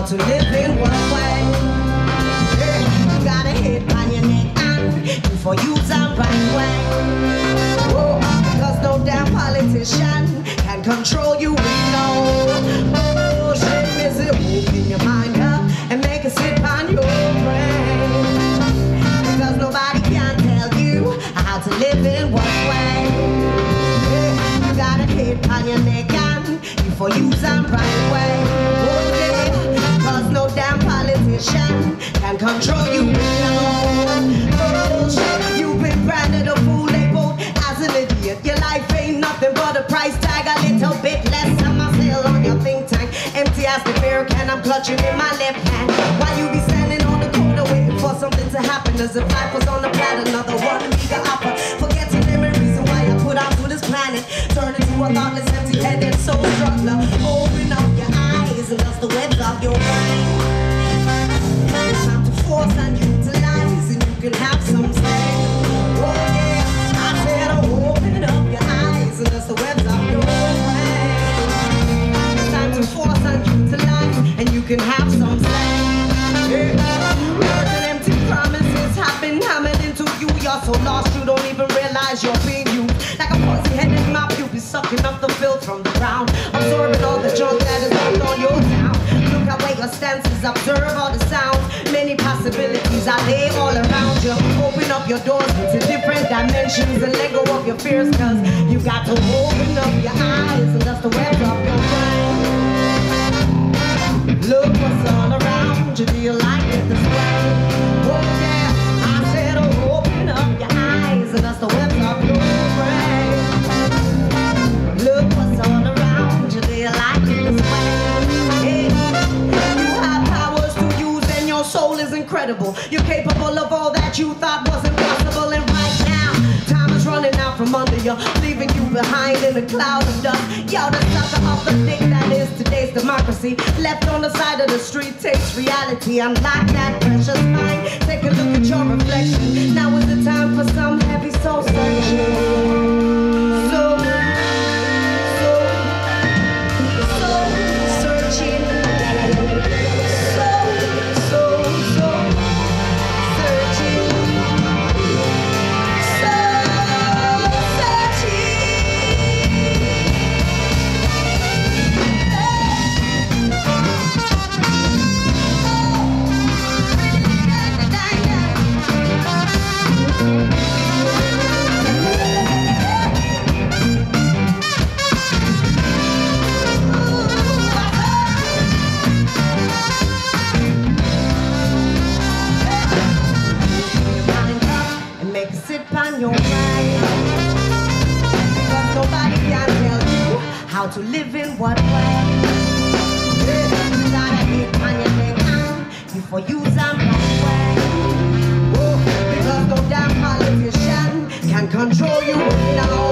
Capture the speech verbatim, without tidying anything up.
to live in one way. You got a hit on your neck and before you the right way. Oh, because no damn politician can control you, we know. Oh, shame is it, open your mind up and make it sit on your brain. Because nobody can tell you how to live in one way. You got a hit on your neck and before you the right way. Oh, yeah, cause no damn politician can control you, we know. Oh, shit, you've been branded a fool, labeled as an idiot. Your life ain't nothing but a price tag, a little bit less than my sale on your think tank. Empty as the beer can, I'm clutching in my left hand. While you be standing on the corner waiting for something to happen, as if life was on the planet, another one meager offer. Forgetting every reason why I put out to this planet. Turn into a thoughtless, empty-headed soul struggler. Open up your eyes and dust the webs of your mind. It's time to force and utilize, and you can have some say. Oh yeah, I said oh, open up your eyes and dust the webs of your mind. It's time to force and utilize, and you can have some say. Yeah. Words and empty promises have been hammered into you. You're so lost you don't even realize you're being used. Like a fuzzy-headed mop, you'll be sucking up the filth from the ground, absorbing all the junk that is left on your town. Look at where your stances, observe all the sounds. Many possibilities are there all around you. Open up your doors into different dimensions and let go of your fears, cause you got to open up your eyes and dust the webs of your mind. Look what's all around you, do you like it this way? Oh yeah, I said oh, open up your eyes and dust the webs of your brain. Look what's all around you, do you like it this way? Hey, you have powers to use and your soul is incredible. You're capable of all that you thought was impossible, and right now time is running out from under you, leaving you behind in a cloud of dust. You're the sucker of the dick that is today's democracy. Left on the side of the street takes reality. Unlock that precious mind, take a look at your reflection. Now is the time for some heavy soul searching. So, so, soul searching. So, so, so searching. Your mind, because nobody can tell you how to live in what way. You gotta hit on your neck out before you the right way. Oh, because no damn politician can control you now.